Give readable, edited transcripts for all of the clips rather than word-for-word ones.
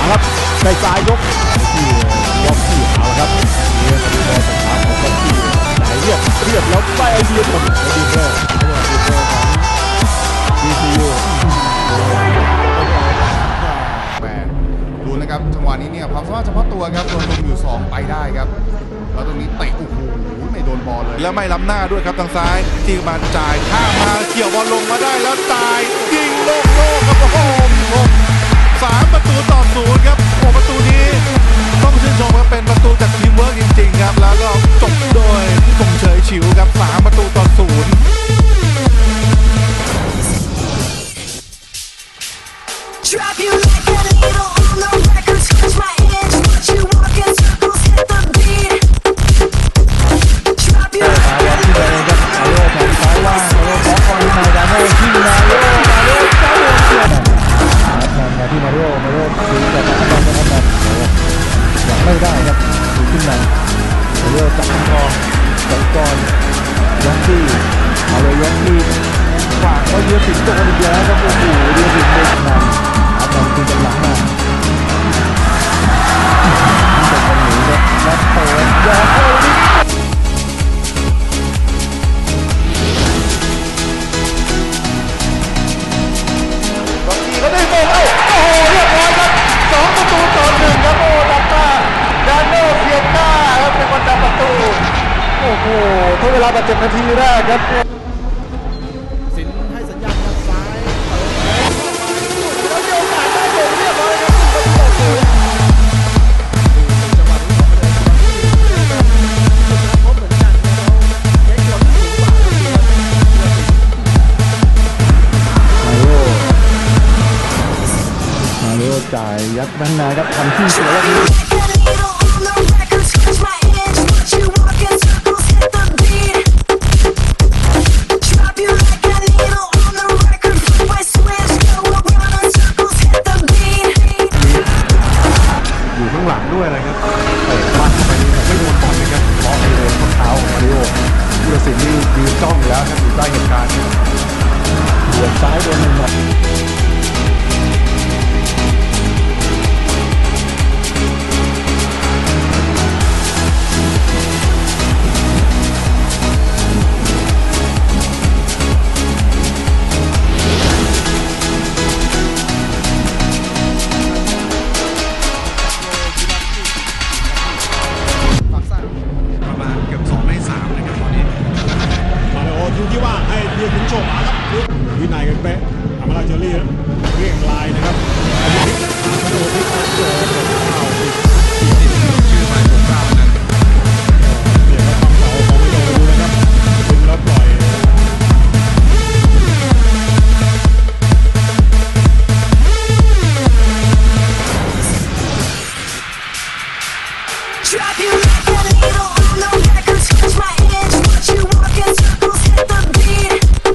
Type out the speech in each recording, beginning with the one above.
ครับได้ซ้ายยกที่ล็อกที่เอาครับเรียนดูบอลสกัดของล็อกที่ไหลเรียบแล้วไปไอเดียผมดีเกอร์ของDCU แหมดูนะครับจังหวะนี้เนี่ยความสามารถเฉพาะตัวครับโดนลุมอยู่2ไปได้ครับแล้วตรงนี้เตะโอ้โหไม่โดนบอลเลยแล้วไม่ล้ำหน้าด้วยครับทางซ้ายที่มาจ่ายข้ามมาเกี่ยวบอลลงมาได้แล้วจ่ายยิงโล่งครับโอ้โห3-0ครับโอ้ประตูนี้ต้องชื่นชมว่าเป็นประตูจากทีมเวิร์กจริงๆครับแล้วก็จบโดยผู้ชมเฉยฉิวครับ3-0 Drop you like a needle on the record, scratch my itch, watch you walk in circles, hit the beat. Drop you like a needle on the record, scratch my itch, watch you walk in circles, hit the beat. ที่มาริโอดูจากการทำนะครับยังไม่ได้ครับดูขึ้นมามาริโอจับกองยักที่เอาเลยยักที่ฝากเขาเยอะถึงตัวคนเดียวแล้วก็โอ้โหเดียวถึงเด็กนำอาจารย์คือจะหลังมาจะคนหนีครับแล้วเปิดยาวเข้าลิฟต์ก็ได้โมงโอ้โหเรียบร้อยครับ2-1ครับโอ้ดับมาดานโนเซียต้าครับเป็นคนทำประตูโอ้โหทดเวลา7 นาทีแรกครับสินให้สัญญาณทางซ้ายแล้วมีโอกาสได้โมงเรียบร้อยครับจังหวะนี้พบเหมือนกันเขาเช็คบอลสูงกว่ามาริโอจ่ายยัดด้านหน้าครับทำที่สวยแล้วอยู่ข้างหลังด้วยนะครับเตะฟันไปไม่โดนบอลนะครับบอลไปโดนข้อเท้าของมาริโอผู้ตัดสินนี่ยืนจ้องอยู่แล้วครับอยู่ใต้เหตุการณ์เดือดซ้ายโดนหนึ่งหมัดดูที่ว่าให้เรียกถึงโชคมาครับวินัยกันเป๊ะทำอะไรเจอรี่เรียกลายนะครับโดนที่เขาโดนชื่อใหม่ของเรานั้นเดี๋ยวความเก่าของวิโดดูนะครับดึงแล้วปล่อย Drop you like a needle on the record, scratch my itch, watch you walk in circles, hit the beat.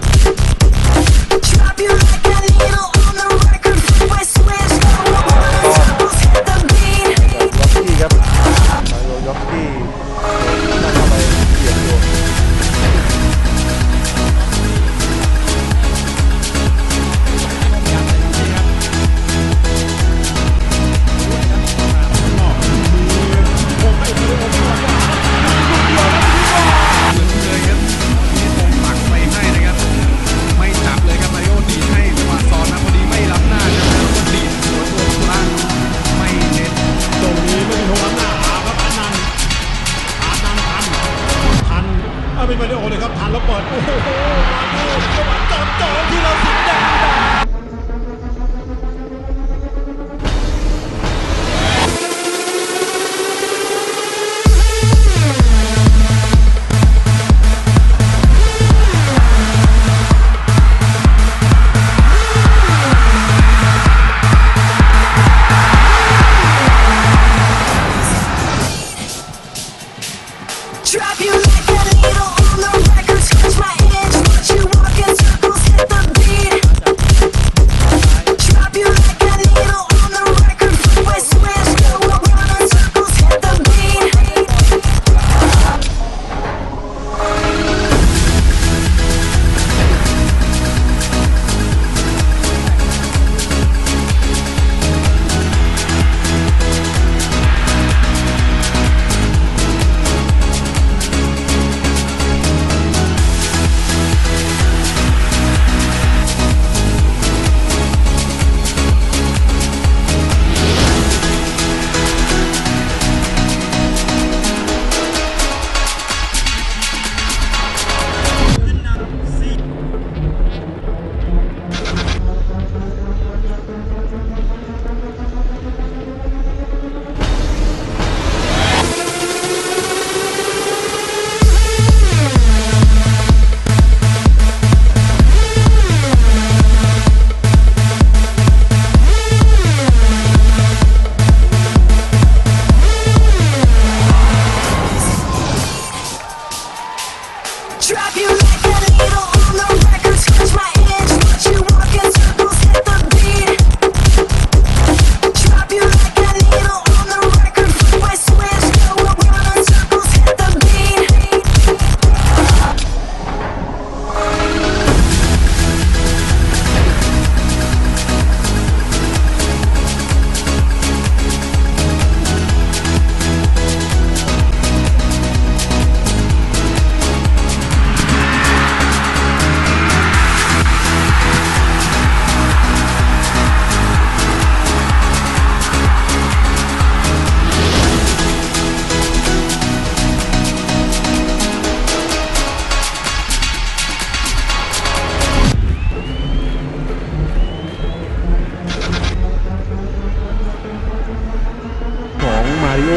Drop you like a needle on the record, flip my switch, go around in circles, hit the beat.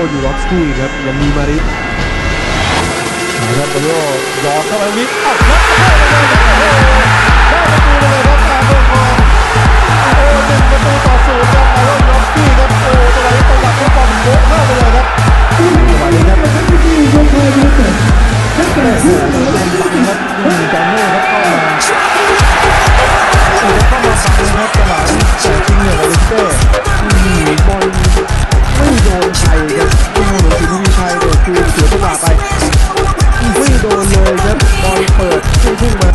ยูรอฟสกี้ครับยังมีมารินะครับมาริโอหยอดเข้าไปนิดเข้าไปเลยครับได้ประตูเลยครับการเมืองทอง1 ประตูต่อ 0ครับมาริโอยูรอฟสกี้ครับจังหวะนี้ตวัดลูกบอลโบ๊ะเข้าไปเลยครับจังหวะนี้ครับเป็นบังครับมีการโน่ครับเข้ามาบังครับจังหวะนี้แต่จริงเนี่ยโอลิเต้บอลไม่โดนใครครับเหมือนสินทวีชัยเลยคือเสียจังหวะไปไม่โดนเลยครับบอลเปิดพุ่งมา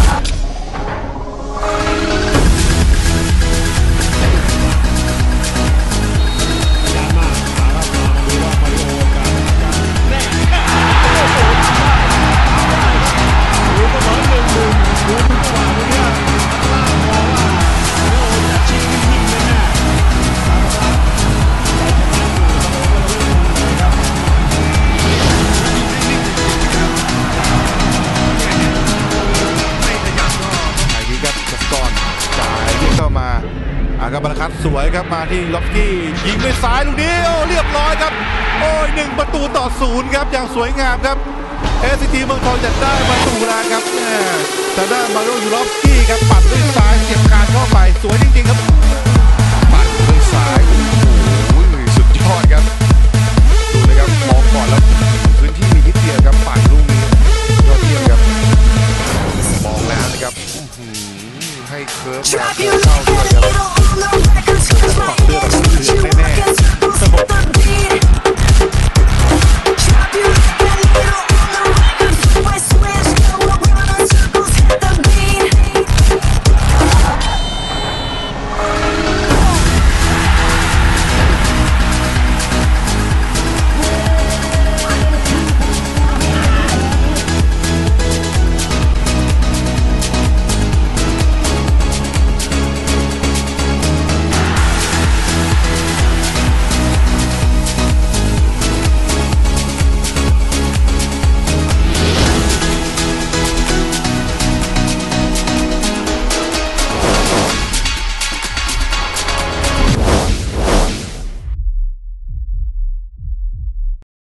กับบรรคัดสวยครับมาที่ล็อกกี้ยิงด้วยซ้ายลูกนี้โอ้เรียบร้อยครับโอ้ย1 ประตูต่อ 0ครับอย่างสวยงามครับSCT เมืองทองจะได้ประตูแล้วครับแต่ด้านมาริโอยูรอฟสกี้ครับปัดด้วยซ้ายเสียบคานเข้าไปสวยจริงๆครับปัดด้วยซ้ายโอ้โหสุดยอดครับดูนะครับมองก่อนแล้วพื้นที่มีนิดเดียวครับปัดลูกนี้ยอดเยี่ยมครับมองแล้วนะครับให้เคิร์ฟมาเข้าด้วยครับ Drop you like a needle on the record, touch my edge, what you walking